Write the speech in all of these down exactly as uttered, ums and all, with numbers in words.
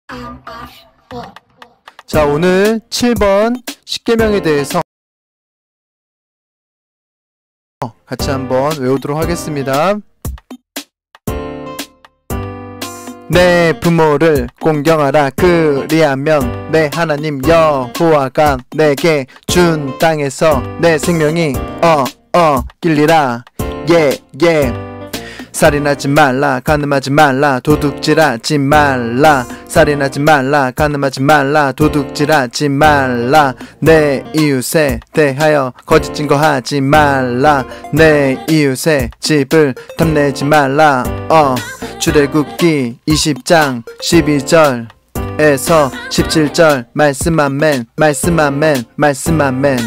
자, 오늘 칠 번 십계명에 대해서 같이 한번 외우도록 하겠습니다. 내 부모를 공경하라. 그리하면 내 하나님 여호와가 내게 준 땅에서 내 생명이 어 어 길리라. 예 예. 살인하지 말라. 간음하지 말라. 도둑질하지 말라. 살인하지 말라. 간음하지 말라. 도둑질하지 말라. 내 이웃에 대하여 거짓 증거하지 말라. 내 이웃의 집을 탐내지 말라. 어 출애굽기 이십 장 십이 절에서 십칠 절 말씀 아멘. 말씀 아멘. 말씀 아멘.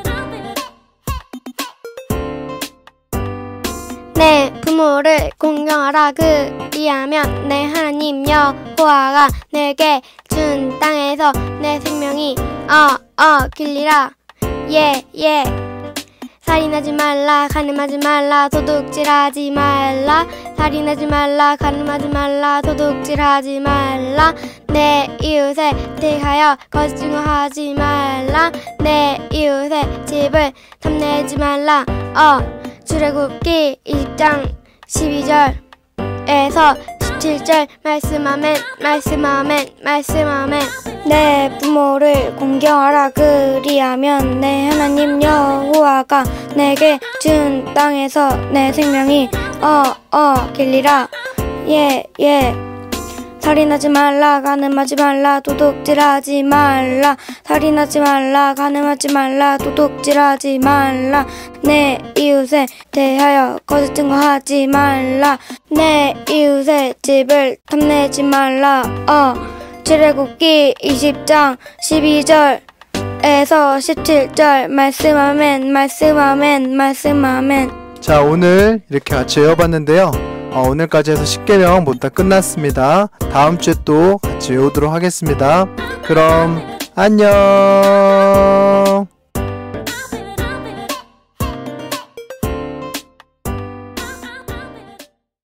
내 부모를 공경하라. 그리하면 내 하나님 여호와가 내게 준 땅에서 내 생명이 어 어 길리라. 예 예. 살인하지 말라. 간음하지 말라. 도둑질하지 말라. 살인하지 말라. 간음하지 말라. 도둑질하지 말라. 내 이웃에 대하여 거짓 증거하지 말라. 내 이웃의 집을 탐내지 말라. 어 출애굽기 이십 장 십이 절에서 십칠 절 말씀 아멘. 말씀 아멘. 말씀 아멘. 내 부모를 공경하라. 그리하면 내 하나님 여호와가 내게 준 땅에서 내 생명이 어 어 길리라. 예 예. 살인하지 말라. 간음하지 말라. 도둑질하지 말라. 살인하지 말라. 간음하지 말라. 도둑질하지 말라. 내 이웃에 대하여 거짓 증거하지 말라. 내 이웃의 집을 탐내지 말라. 어 출애굽기 이십 장 십이 절에서 십칠 절 말씀 아멘. 말씀 아멘. 말씀 아멘. 자, 오늘 이렇게 같이 외워봤는데요. 어, 오늘까지 해서 십계명 모두 다 끝났습니다. 다음 주에 또 같이 외우도록 하겠습니다. 그럼 안녕.